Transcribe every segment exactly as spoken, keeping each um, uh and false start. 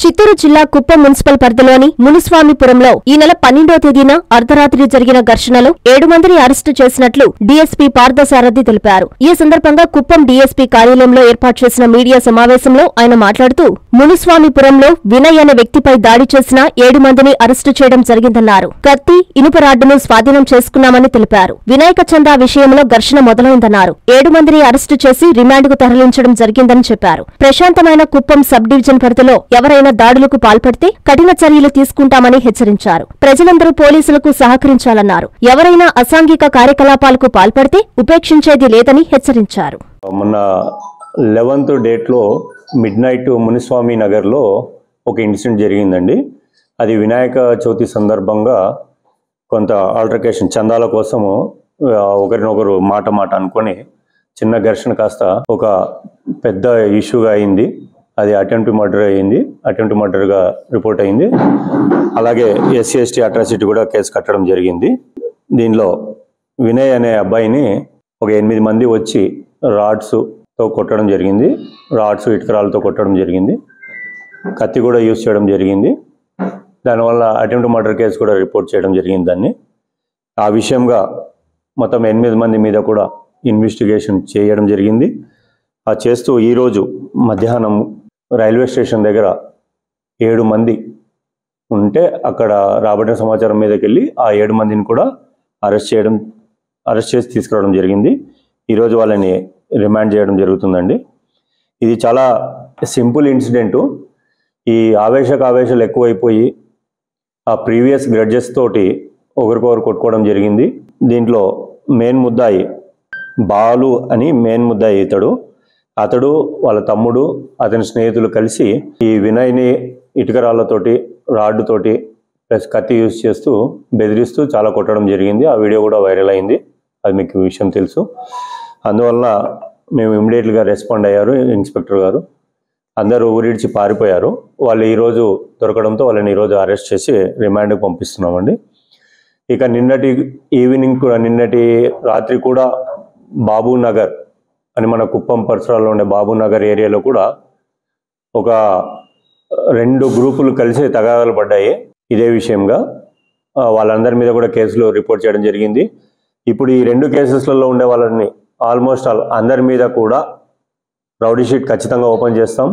చిత్తూరు జిల్లా కుప్పం మున్సిపల్ పరిధిలోని మునిస్వామిపురంలో ఈ నెల పన్నెండో తేదీన అర్ధరాత్రి జరిగిన ఘర్షణలో ఏడు మందిని అరెస్టు చేసినట్లు డీఎస్పీ పార్థసారథి తెలిపారు. ఈ సందర్భంగా కుప్పం డీఎస్పీ కార్యాలయంలో ఏర్పాటు చేసిన మీడియా సమావేశంలో ఆయన మాట్లాడుతూ మునిస్వామిపురంలో వినయ్ అనే వ్యక్తిపై దాడి చేసిన ఏడు మందిని అరెస్టు చేయడం జరిగిందన్నారు. కత్తి, ఇనుప రాడ్డును స్వాధీనం చేసుకున్నామని తెలిపారు. వినాయక చందా విషయంలో ఘర్షణ మొదలైందన్నారు. ఏడు మందిని అరెస్టు చేసి రిమాండ్కు తరలించడం జరిగిందని చెప్పారు. ప్రశాంతమైన కుప్పం సబ్ డివిజన్ పరిధిలో ఎవరైనా దాడులకు పాల్పడితే కఠిన చర్యలు తీసుకుంటామని హెచ్చరించారు. ప్రజలందరూ పోలీసులకు సహకరించాలన్నారు. ఎవరైనా అసాంఘిక కార్యకలాపాలకు పాల్పడితే ఉపేక్షించేది లేదని హెచ్చరించారు. మొన్న లెవెన్త్ డేట్లో మిడ్ నైట్ మునిస్వామి నగర్లో ఒక ఇన్సిడెంట్ జరిగిందండి. అది వినాయక చవితి సందర్భంగా కొంత ఆల్టర్కేషన్ చందాల కోసము ఒకరినొకరు మాట మాట అనుకొని చిన్న ఘర్షణ కాస్త ఒక పెద్ద ఇష్యూగా అయింది. అది అటెంప్ట్ మర్డర్ అయింది. అటెంప్ట్ మర్డర్గా రిపోర్ట్ అయింది. అలాగే ఎస్సీ ఎస్టీ అట్రాసిటీ కూడా కేసు కట్టడం జరిగింది. దీనిలో వినయ్ అనే అబ్బాయిని ఒక ఎనిమిది మంది వచ్చి రాడ్స్తో కొట్టడం జరిగింది. రాడ్స్ ఇటుకరాలతో కొట్టడం జరిగింది. కత్తి కూడా యూజ్ చేయడం జరిగింది. దానివల్ల అటెంప్ట్ మర్డర్ కేసు కూడా రిపోర్ట్ చేయడం జరిగింది. దాన్ని ఆ విషయంగా మొత్తం ఎనిమిది మంది మీద కూడా ఇన్వెస్టిగేషన్ చేయడం జరిగింది. ఆ చేస్తూ ఈరోజు మధ్యాహ్నం రైల్వే స్టేషన్ దగ్గర ఏడు మంది ఉంటే అక్కడ రాబడిన సమాచారం మీదకి వెళ్ళి ఆ ఏడు మందిని కూడా అరెస్ట్ చేయడం అరెస్ట్ చేసి తీసుకురావడం జరిగింది. ఈరోజు వాళ్ళని రిమాండ్ చేయడం జరుగుతుందండి. ఇది చాలా సింపుల్ ఇన్సిడెంటు. ఈ ఆవేశక ఆవేశాలు ఎక్కువైపోయి ఆ ప్రీవియస్ గ్రడ్జెస్ తోటి ఒకరికొకరు కొట్టుకోవడం జరిగింది. దీంట్లో మెయిన్ ముద్దాయి బాలు అని మెయిన్ ముద్దాయి ఇతడు అతడు వాళ్ళ తమ్ముడు అతని స్నేహితులు కలిసి ఈ వినయ్ని ఇటుకరాళ్లతోటి రాడ్డుతోటి ప్లస్ కత్తి యూజ్ చేస్తూ బెదిరిస్తూ చాలా కొట్టడం జరిగింది. ఆ వీడియో కూడా వైరల్ అయింది. అది మీకు విషయం తెలుసు. అందువల్ల మేము ఇమ్మీడియట్గా రెస్పాండ్ అయ్యారు ఇన్స్పెక్టర్ గారు. అందరూ ఊరిడిచి పారిపోయారు. వాళ్ళు ఈరోజు దొరకడంతో వాళ్ళని ఈరోజు అరెస్ట్ చేసి రిమాండ్కి పంపిస్తున్నామండి. ఇక నిన్నటి ఈవినింగ్ కూడా నిన్నటి రాత్రి కూడా బాబు నగర్ అని మన కుప్పం పరిసరాల్లో ఉండే బాబు నగర్ ఏరియాలో కూడా ఒక రెండు గ్రూపులు కలిసి తగాదాలు పడ్డాయి ఇదే విషయంగా. వాళ్ళందరి మీద కూడా కేసులు రిపోర్ట్ చేయడం జరిగింది. ఇప్పుడు ఈ రెండు కేసెస్లలో ఉండే వాళ్ళని ఆల్మోస్ట్ ఆల్ అందరి మీద కూడా రౌడీ షీట్ ఖచ్చితంగా ఓపెన్ చేస్తాం.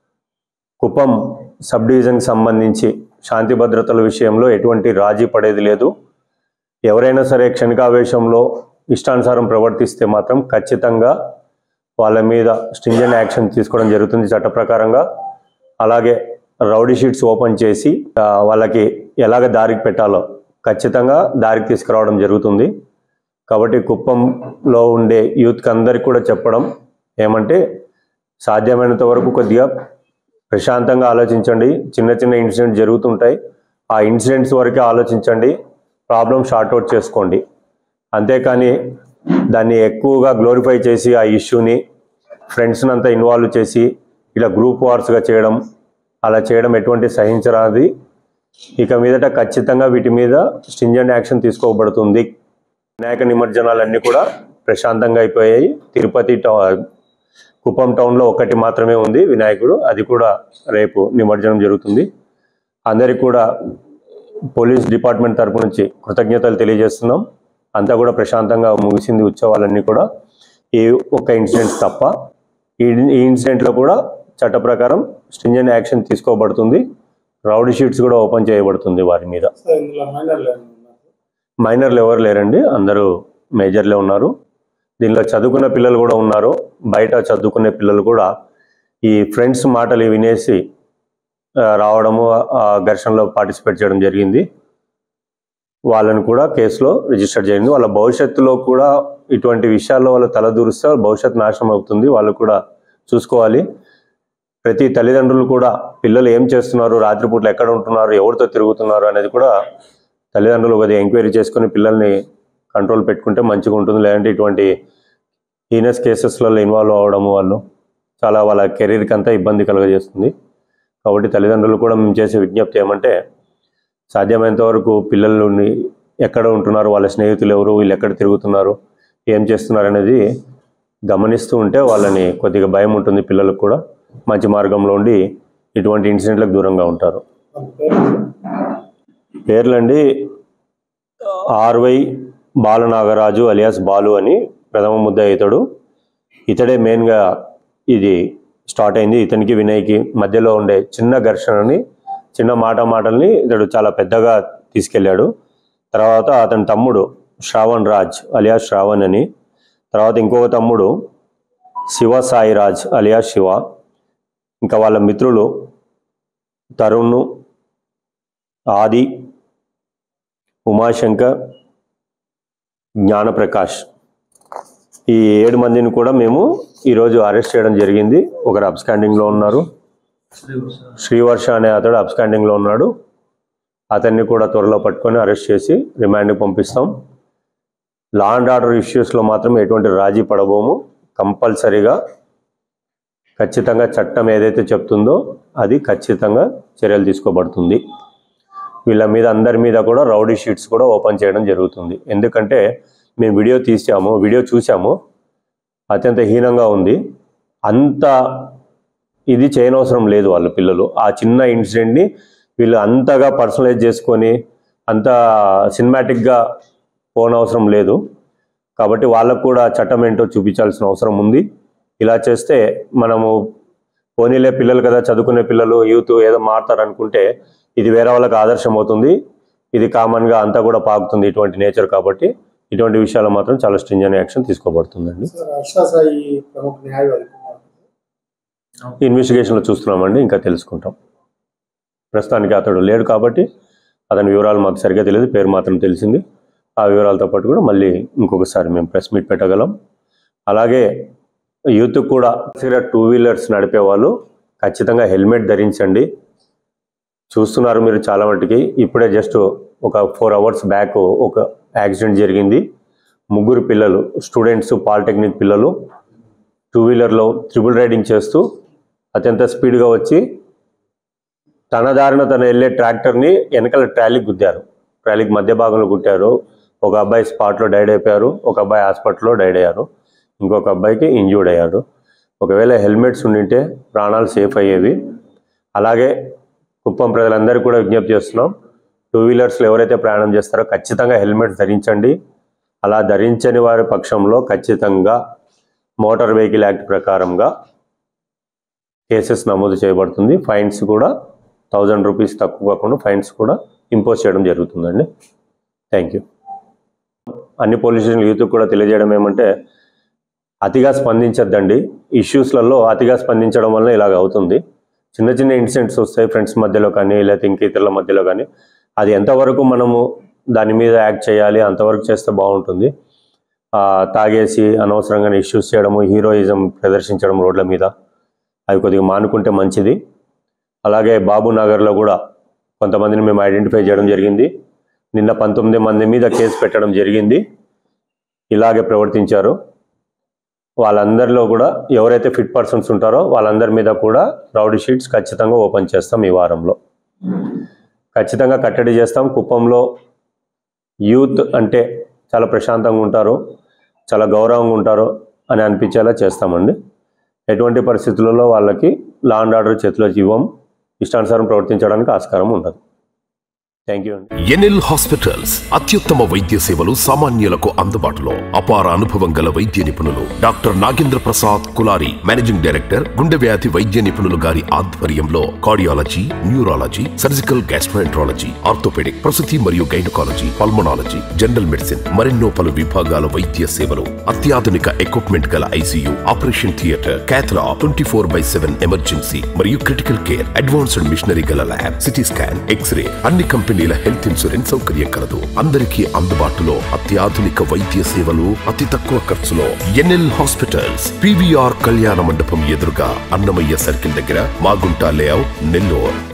కుప్పం సబ్ డివిజన్కి సంబంధించి శాంతి భద్రతల విషయంలో ఎటువంటి రాజీ పడేది లేదు. ఎవరైనా సరే క్షణికావేశంలో ఇష్టానుసారం ప్రవర్తిస్తే మాత్రం ఖచ్చితంగా వాళ్ళ మీద స్ట్రింజెంట్ యాక్షన్ తీసుకోవడం జరుగుతుంది చట్ట ప్రకారంగా. అలాగే రౌడీ షీట్స్ ఓపెన్ చేసి వాళ్ళకి ఎలాగ దారికి పెట్టాలో ఖచ్చితంగా దారికి తీసుకురావడం జరుగుతుంది. కాబట్టి కుప్పంలో ఉండే యూత్కి అందరికీ కూడా చెప్పడం ఏమంటే సాధ్యమైనంత వరకు కొద్దిగా ప్రశాంతంగా ఆలోచించండి. చిన్న చిన్న ఇన్సిడెంట్ జరుగుతుంటాయి. ఆ ఇన్సిడెంట్స్ వరకే ఆలోచించండి. ప్రాబ్లం షార్ట్ అవుట్ చేసుకోండి. అంతేకాని దాన్ని ఎక్కువగా గ్లోరిఫై చేసి ఆ ఇష్యూని ఫ్రెండ్స్ని అంతా ఇన్వాల్వ్ చేసి ఇలా గ్రూప్ వార్స్గా చేయడం అలా చేయడం ఎటువంటి సహించరాది. ఇక మీదట ఖచ్చితంగా వీటి మీద స్ట్రింజెంట్ యాక్షన్ తీసుకోబడుతుంది. వినాయక నిమజ్జనాలన్నీ కూడా ప్రశాంతంగా అయిపోయాయి. తిరుపతి టౌ కుప్పం టౌన్లో ఒకటి మాత్రమే ఉంది వినాయకుడు. అది కూడా రేపు నిమజ్జనం జరుగుతుంది. అందరికీ కూడా పోలీస్ డిపార్ట్మెంట్ తరపు నుంచి కృతజ్ఞతలు తెలియజేస్తున్నాం. అంతా కూడా ప్రశాంతంగా ముగిసింది ఉత్సవాలన్నీ కూడా. ఈ ఒక్క ఇన్సిడెంట్ తప్ప ఈ ఇన్సిడెంట్లో కూడా చట్ట ప్రకారం స్ట్రింజెంట్ యాక్షన్ తీసుకోబడుతుంది. రౌడీ షీట్స్ కూడా ఓపెన్ చేయబడుతుంది వారి మీద. మైనర్లు ఎవరు లేరండి, అందరూ మేజర్లే ఉన్నారు. దీనిలో చదువుకున్న పిల్లలు కూడా ఉన్నారు. బయట చదువుకునే పిల్లలు కూడా ఈ ఫ్రెండ్స్ మాటలు వినేసి రావడము ఆ ఘర్షణలో పార్టిసిపేట్ చేయడం జరిగింది. వాళ్ళని కూడా కేసులో రిజిస్టర్ చేయండి. వాళ్ళ భవిష్యత్తులో కూడా ఇటువంటి విషయాల్లో వాళ్ళు తలదూరిస్తే భవిష్యత్తు నాశనం అవుతుంది. వాళ్ళు కూడా చూసుకోవాలి. ప్రతి తల్లిదండ్రులు కూడా పిల్లలు ఏం చేస్తున్నారు, రాత్రిపూట్లు ఎక్కడ ఉంటున్నారు, ఎవరితో తిరుగుతున్నారు అనేది కూడా తల్లిదండ్రులు కొద్దిగా ఎంక్వైరీ చేసుకుని పిల్లల్ని కంట్రోల్ పెట్టుకుంటే మంచిగా ఉంటుంది. లేదంటే ఇటువంటి హీనస్ కేసెస్లలో ఇన్వాల్వ్ అవ్వడము వాళ్ళు చాలా వాళ్ళ కెరీర్కి అంతా ఇబ్బంది కలుగజేస్తుంది. కాబట్టి తల్లిదండ్రులు కూడా మేము చేసే విజ్ఞప్తి ఏమంటే సాధ్యమైనంత వరకు పిల్లల్ని ఎక్కడ ఉంటున్నారు, వాళ్ళ స్నేహితులు ఎవరు, వీళ్ళు ఎక్కడ తిరుగుతున్నారు, ఏం చేస్తున్నారు అనేది గమనిస్తూ ఉంటే వాళ్ళని కొద్దిగా భయం ఉంటుంది. పిల్లలకు కూడా మంచి మార్గంలో ఉండి ఇటువంటి ఇన్సిడెంట్లకు దూరంగా ఉంటారు. పేర్లండి ఆర్వై బాలనాగరాజు అలియాస్ బాలు అని ప్రథమ ముద్దాయి ఇతడు. ఇతడే మెయిన్గా ఇది స్టార్ట్ అయింది. ఇతనికి వినయ్కి మధ్యలో ఉండే చిన్న ఘర్షణని, చిన్న మాట మాటల్ని ఇతడు చాలా పెద్దగా తీసుకెళ్ళాడు. తర్వాత అతని తమ్ముడు శ్రావణ్ రాజ్ అలియాస్ శ్రావణ్ అని, తర్వాత ఇంకొక తమ్ముడు శివ సాయి రాజ్ అలియాస్ శివ, ఇంకా వాళ్ళ మిత్రులు తరుణ్, ఆది, ఉమాశంకర్, జ్ఞానప్రకాష్, ఈ ఏడు మందిని కూడా మేము ఈరోజు అరెస్ట్ చేయడం జరిగింది. ఒకరు అబ్స్కాండింగ్లో ఉన్నారు. శ్రీవర్ష అనే అతడు అబ్స్కాండింగ్లో ఉన్నాడు. అతన్ని కూడా త్వరలో పట్టుకొని అరెస్ట్ చేసి రిమాండ్కి పంపిస్తాం. లా అండ్ ఆర్డర్ ఇష్యూస్లో మాత్రం ఎటువంటి రాజీ పడబోము. కంపల్సరీగా ఖచ్చితంగా చట్టం ఏదైతే చెప్తుందో అది ఖచ్చితంగా చర్యలు తీసుకోబడుతుంది. వీళ్ళ మీద అందరి మీద కూడా రౌడీ షీట్స్ కూడా ఓపెన్ చేయడం జరుగుతుంది. ఎందుకంటే మేము వీడియో తీసాము, వీడియో చూసాము, అత్యంత హీనంగా ఉంది. అంత ఇది చేయనవసరం లేదు. వాళ్ళ పిల్లలు ఆ చిన్న ఇన్సిడెంట్ని వీళ్ళు అంతగా పర్సనలైజ్ చేసుకొని అంత సినిమాటిక్గా పోనవసరం లేదు. కాబట్టి వాళ్ళకు కూడా చట్టం ఏంటో చూపించాల్సిన అవసరం ఉంది. ఇలా చేస్తే మనము పోనీలే పిల్లలు కదా, చదువుకునే పిల్లలు, యూత్ ఏదో మారుతారు అనుకుంటే ఇది వేరే వాళ్ళకి ఆదర్శం అవుతుంది. ఇది కామన్గా అంతా కూడా పాకుతుంది ఇటువంటి నేచర్. కాబట్టి ఇటువంటి విషయాలు మాత్రం చాలా స్ట్రింజెంట్ యాక్షన్ తీసుకోబడుతుందండి. ఇన్వెస్టిగేషన్లో చూస్తున్నామండి, ఇంకా తెలుసుకుంటాం. ప్రస్తుతానికి అతడు లేడు కాబట్టి అతని వివరాలు మాకు సరిగ్గా తెలియదు, పేరు మాత్రం తెలిసింది. ఆ వివరాలతో పాటు కూడా మళ్ళీ ఇంకొకసారి మేము ప్రెస్ మీట్ పెట్టగలం. అలాగే యూత్ కూడా టూ వీలర్స్ నడిపే వాళ్ళు ఖచ్చితంగా హెల్మెట్ ధరించండి. చూస్తున్నారు మీరు చాలా మట్టుకి. ఇప్పుడే జస్ట్ ఒక ఫోర్ అవర్స్ బ్యాక్ ఒక యాక్సిడెంట్ జరిగింది. ముగ్గురు పిల్లలు, స్టూడెంట్స్, పాలిటెక్నిక్ పిల్లలు టూ వీలర్లో ట్రిపుల్ రైడింగ్ చేస్తూ అత్యంత స్పీడ్గా వచ్చి తన దారిన తను వెళ్ళే ట్రాక్టర్ని వెనకాల ట్రాలీకి గుద్దారు. ట్రాలీకి మధ్య భాగంలో గుట్టారు. ఒక అబ్బాయి స్పాట్లో డైడ్ అయిపోయారు, ఒక అబ్బాయి హాస్పిటల్లో డైడ్ అయ్యారు, ఇంకొక అబ్బాయికి ఇంజ్యూర్డ్ అయ్యాడు. ఒకవేళ హెల్మెట్స్ ఉండింటే ప్రాణాలు సేఫ్ అయ్యేవి. అలాగే కుప్పం ప్రజలందరికీ కూడా విజ్ఞప్తి చేస్తున్నాం, టూ వీలర్స్లో ఎవరైతే ప్రయాణం చేస్తారో ఖచ్చితంగా హెల్మెట్స్ ధరించండి. అలా ధరించని వారి పక్షంలో ఖచ్చితంగా మోటార్ వెహికల్ యాక్ట్ ప్రకారంగా కేసెస్ నమోదు చేయబడుతుంది. ఫైన్స్ కూడా థౌజండ్ రూపీస్ తక్కువ కాకుండా ఫైన్స్ కూడా ఇంపోజ్ చేయడం జరుగుతుందండి. Thank you. అన్ని పోలీస్ స్టేషన్ యూత్ కూడా తెలియజేయడం ఏమంటే అతిగా స్పందించద్దండి. ఇష్యూస్లలో అతిగా స్పందించడం వల్ల ఇలాగ అవుతుంది. చిన్న చిన్న ఇన్సిడెంట్స్ వస్తాయి ఫ్రెండ్స్ మధ్యలో కానీ, లేకపోతే ఇంక ఇతరుల మధ్యలో కానీ. అది ఎంతవరకు మనము దాని మీద యాక్ట్ చేయాలి అంతవరకు చేస్తే బాగుంటుంది. తాగేసి అనవసరంగా ఇష్యూస్ చేయడము, హీరోయిజం ప్రదర్శించడం రోడ్ల మీద, అవి కొద్దిగా మానుకుంటే మంచిది. అలాగే బాబు నగర్లో కూడా కొంతమందిని మేము ఐడెంటిఫై చేయడం జరిగింది. నిన్న పంతొమ్మిది మంది మీద కేసు పెట్టడం జరిగింది. ఇలాగే ప్రవర్తించారు. వాళ్ళందరిలో కూడా ఎవరైతే ఫిట్ పర్సన్స్ ఉంటారో వాళ్ళందరి మీద కూడా రౌడీ షీట్స్ ఖచ్చితంగా ఓపెన్ చేస్తాం. ఈ వారంలో ఖచ్చితంగా కట్టడి చేస్తాం. కుప్పంలో యూత్ అంటే చాలా ప్రశాంతంగా ఉంటారు, చాలా గౌరవంగా ఉంటారు అని అనిపించేలా చేస్తామండి. ఎటువంటి పరిస్థితులలో వాళ్ళకి లా అండ్ ఆర్డర్ చేతిలో ఇవ్వం. ఇష్టానుసారం ప్రవర్తించడానికి ఆస్కారం ఉండదు. థ్యాంక్ యూ అండి. ఎన్ఎల్ హాస్పిటల్స్ అత్యుత్తమ వైద్య సేవలు సామాన్యులకు అందుబాటులో. అపార అనుభవం గల వైద్య నిపుణులు doctor Nagendra Prasad Kulari, managing director, గుండె వ్యాధి వైద్య నిపుణులు గారి ఆధ్వర్యంలో cardiology, neurology, surgical gastroenterology, orthopaedic, ప్రసూతి మరియు గైనకాలజీ, పల్మనాలజీ, జనరల్ మెడిసిన్ మరెన్నో పలు విభాగాల వైద్య సేవలు. అత్యాధునిక ఎక్విప్మెంట్ గల ICU, operation theatre, cath lab, twenty four by seven emergency మరియు క్రిటికల్ కేర్, అడ్వాన్స్డ్ మిషనరీ గల ల్యాబ్, సిటీ స్కాన్, ఎక్స్రే, అన్ని కంపెనీల హెల్త్ ఇన్సూరెన్స్ సౌకర్యం కలదు. అందరికీ అందుబాటులో అత్యాధునిక వైద్య సేవలు అతి తక్కువ ఖర్చులో. ఎన్ఎల్ హాస్పిటల్స్, పీవీఆర్ కళ్యాణ మండపం ఎదురుగా, అన్నమయ్య సర్కిల్ దగ్గర, మాగుంట లేఅవుట్, నెల్లూరు.